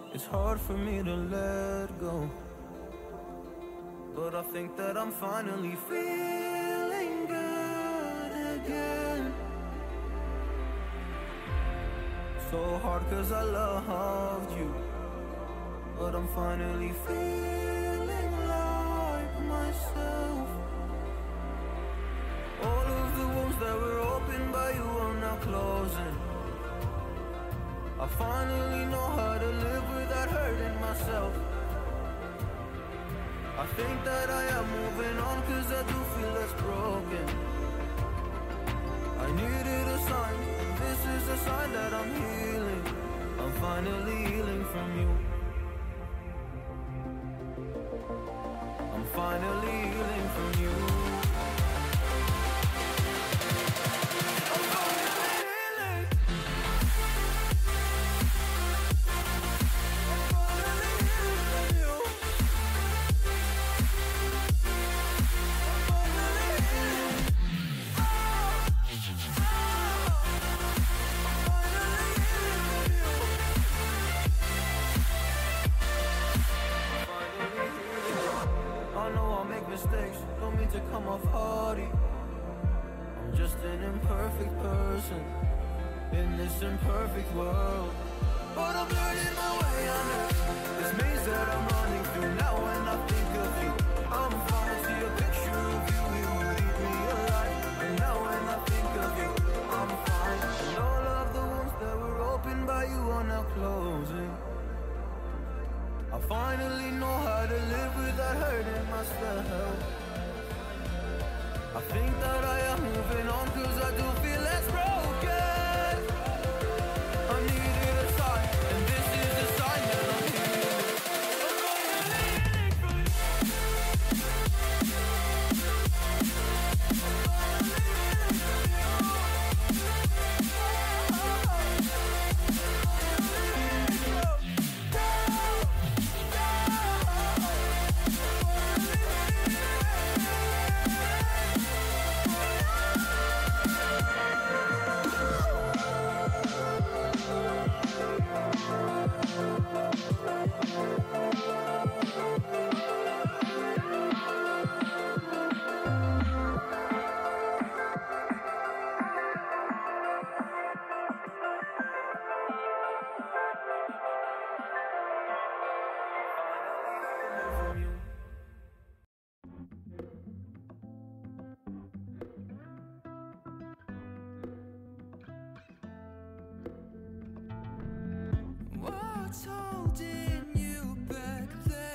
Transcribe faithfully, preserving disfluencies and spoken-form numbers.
It's hard for me to let go, but I think that I'm finally feeling good again. So hard cause I loved you, but I'm finally feeling like myself. All of the wounds that were opened by you are now closing. I finally know how to live without hurting myself. I think that I am moving on cause I do feel less broken. I needed a sign, this is a sign that I'm healing. I'm finally healing from you. I'm finally healing from you. Mistakes, don't mean to come off hardy. I'm just an imperfect person in this imperfect world, but I'm learning my way under this maze that I'm running through. Now when I think of you, I'm fine. See a picture of you, it would eat me alive. And now when I think of you, I'm fine. And all of the wounds that were opened by you are now closing. I finally know how to live without hurting myself. I think that I am moving on cause I do feel less broken. I needed a sign, and this is the sign that I'm healing. What's holding you back then?